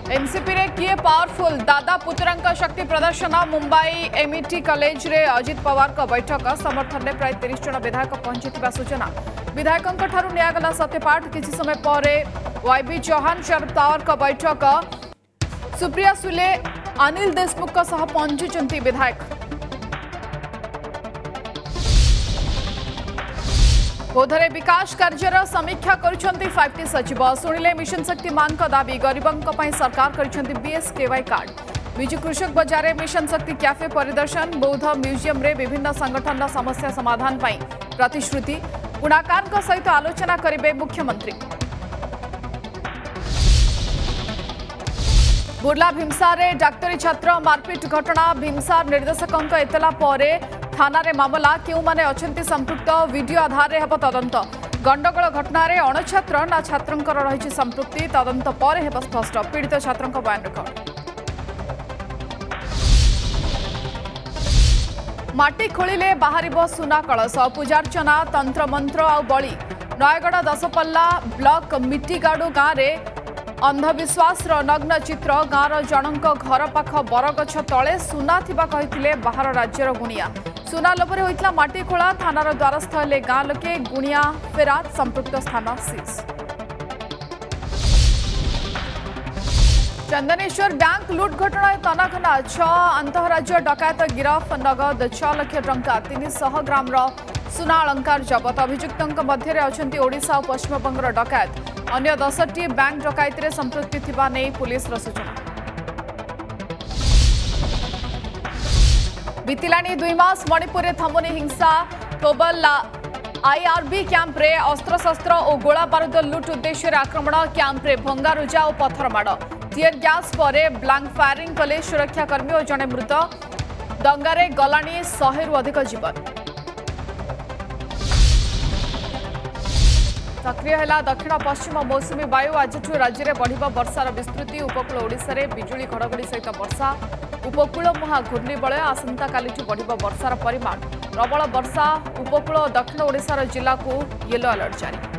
NCP रे किए powerful दादा पुतरा शक्ति प्रदर्शन मुंबई एमईटी कॉलेज रे अजित पवार का बैठक समर्थन में प्राय 30 जन विधायक पहुंची सूचना विधायकों ठारू नियागला सत्यपाठ किसी समय पर वाईबी चौहान शरद पवार का बैठक सुप्रिया सुले अनिल देशमुख सह पहुंचुंट विधायक बौद्धरे विकास कार्यर समीक्षा करुछंती 5T सचिव शुणिले मिशन शक्ति मान का दाबी गरीबों सरकार करिछंती BSKY कार्ड बिजु कृषक बजार मिशन शक्ति कैफे परिदर्शन बौद्ध म्यूजियम रे विभिन्न संगठन समस्या समाधान पाई प्रतिश्रुति बुणाकार सहित आलोचना करेंगे मुख्यमंत्री। बुर्ला भीमसार डाक्तरी छात्र मारपिट घटना भीमसार निर्देशकों एतला पर थाना रे मामला क्यों माने अछंती संपृक्त वीडियो आधार रे हब तदंत गंडगोल घटना रे अणछात्र ना छात्रंकर रहिछि संपृक्ति तदंत पर हेब स्पष्ट पीड़ित छात्रंक बयान रेकर्ड। माटी खोलिले बाहरिबो सुना कलश पूजार्चना तंत्र मंत्र आ बळी नयगढ़ दसपल्ला ब्लॉक मिट्टीगाड़ू गाँव रे अंधविश्वास नग्न चित्र गाँवर जनक घर पाख बरगछ तले सुना थिबा कहिथिले बाहर राज्यर गुणिया सुना लोभरे होइतला माटी खोला थानार द्वारस्थ हेले गाँ लोके गुणिया फेरात संपृक्त स्थान सीज। चंदनेश्वर बैंक लुट घटना तनाघना 6 अंतरराज्य डकायत गिरफ नगद 6 लाख टंका 300 ग्राम सुना अलंकार जबत अभियुक्तों मध्य अच्छा ओडिशा और पश्चिमबंगर डकायत अन्य 10टी बैंक डकायत रे संपृक्ति थिबा नै पुलिस सूचना। बीतिलानी 2 मास मणिपुर रे थमुनी हिंसा कोबल आईआरबी कैंप रे अस्त्रशस्त्र और गोला बारूद लुट उद्देश्य आक्रमण कैंप रे भंगारुजा और पत्थरमाड़ टीयर गैस पर ब्लांक फायरिंग कले सुरक्षाकर्मी और जड़े मृत दंगारे गलानी 100 रु अधिक जीवन। सक्रिय है दक्षिण पश्चिम मौसुमी वायु आज राज्य में बढ़ वर्षार विस्तृति उपकूल ओडिशा रे बिजुली घड़घड़ी सहित वर्षा उपकूल मुहां घूर्णिबलय आसंता काली बढ़ वर्षार परिमाण प्रबल वर्षा उपकूल दक्षिण ओडिशार जिला को येलो अलर्ट जारी।